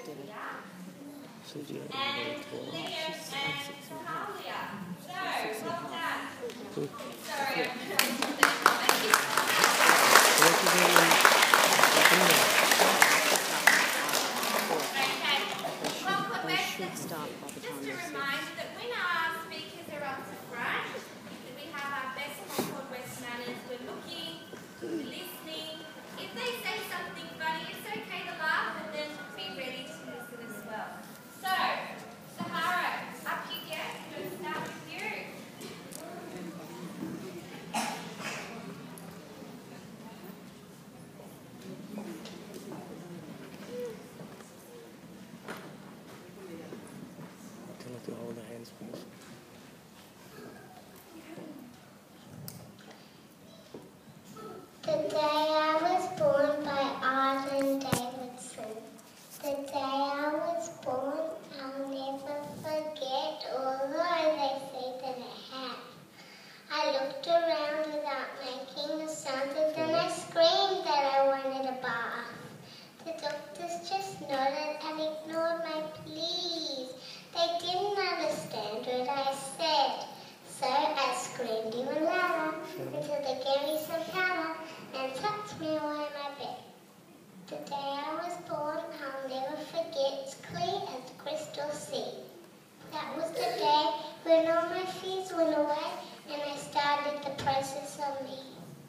Just a reminder that when our speakers are up to front, that we have our best Concord West manners. We're looking, we're listening. If they say something funny, it's okay to laugh and then be ready to listen as well. So, Sahara, up you get. We're going to start with you. To hold the hands, please. The day I was born by Arden Davidson. The day I was born, I'll never forget, although they say that I have. I looked around without making a sound, and then I screamed that I wanted a bath. The doctors just nodded and ignored my pleas. They didn't understand what I said, so I screamed even louder until they gave me some powder and tucked me away in my bed. The day I was born, I'll never forget, it's clear as crystal sea. That was the day when all my fears went away and I started the process of me.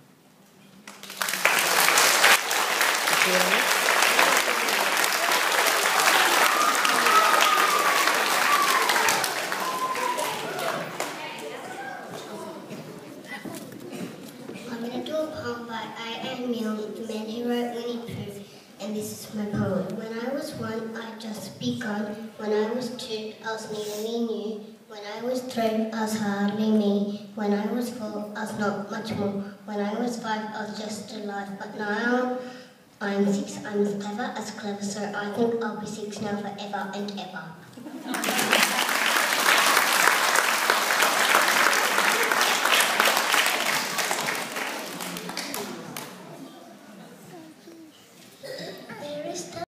The man who wrote Winnie Pooh, and this is my poem. When I was one, I'd just begun. When I was two, I was nearly new. When I was three, I was hardly me. When I was four, I was not much more. When I was five, I was just alive. But now I'm six, I'm as clever, so I think I'll be six now forever and ever.